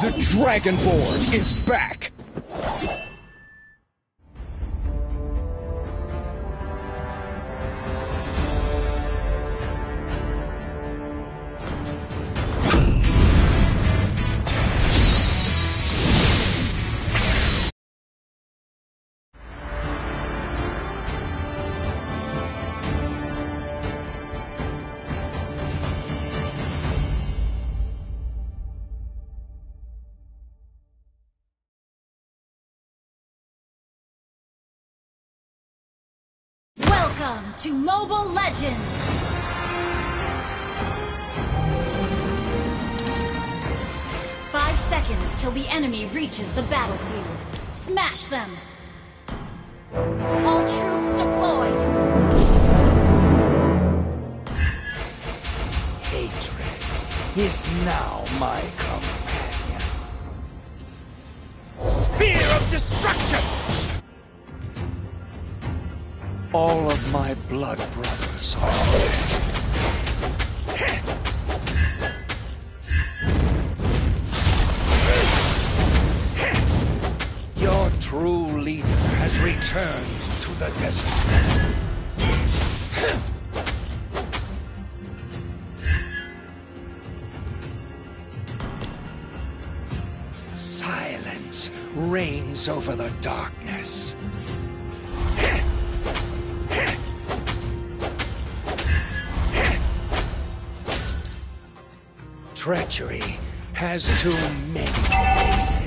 The Dragonborn is back! Welcome to Mobile Legends! Five seconds till the enemy reaches the battlefield. Smash them! All troops deployed! Hatred is now my companion. Spear of destruction! All of my blood brothers are dead. Your true leader has returned to the desert. Silence reigns over the darkness. Treachery has too many faces.